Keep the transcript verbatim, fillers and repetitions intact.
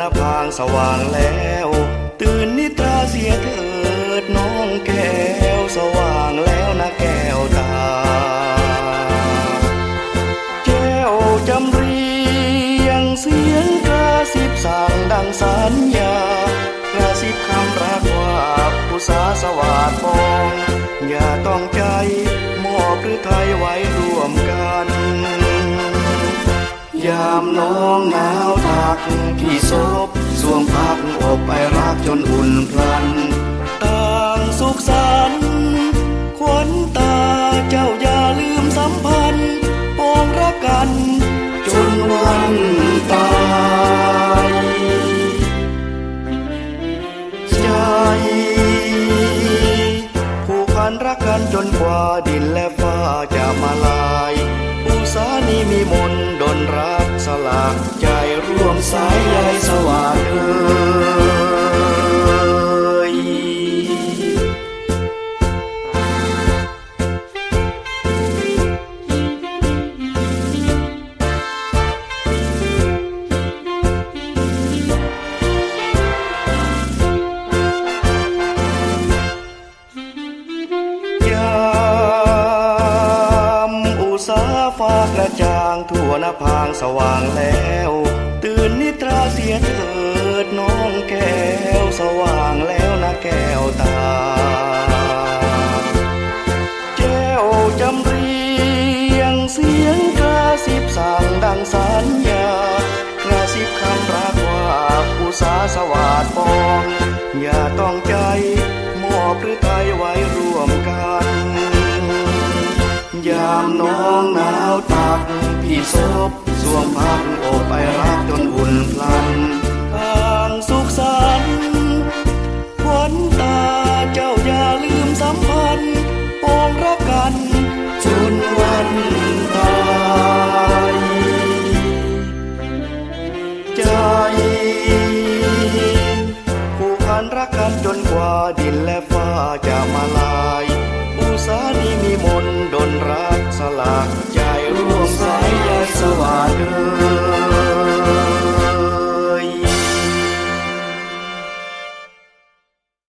หน้าพางสว่างแล้วตื่นนิทราเสียเถิดน้องแก้วสว่างแล้วนะแก้วตาแก้วจำเรียงเสียงกระซิบสั่งดังสัญญากระซิบคำรักว่าผู้สาสวาดปองอย่าต้องใจมอบหรือไทยไว้ร่วมกันยามน้องหนาวทักพี่ซบสวงพักอกไปรักจนอุ่นพลันต่างสุขสันต์ขวัญตาเจ้าอย่าลืมสัมพันธ์ปองรักกันจนวันตายใจผูกพันรักกันจนกว่าดินและฟ้าจะมาลายอุสานีมีมนต์ดลรักสลากใจร่วมสายใยสว่างเอ่ยฟ้ากระจ่างทั่วหน้าพางสว่างแล้วตื่นนิทราเสียเถิดน้องแก้วสว่างแล้วนะแก้วตาแก้วจำเรียงเสียงกระซิบสั่งดังสัญญากระซิบคำรักว่าผู้สาสวาดปองอย่าต้องใจมอบหรือไทยไว้ร่วมกันยามน้องหนาวตักพี่ซบสวมพักโอบไปรักจนอุ่นพลันทางสุขสันต์ขวัญตาเจ้าอย่าลืมสัมพันธ์ปองรักกันจนวันตายใจผูกพันรักกันจนกว่าดินและฟ้าจะมาลายอุสานีมีมนต์ดลรักสลากใจร่วมสายใยสว่างเอ่ย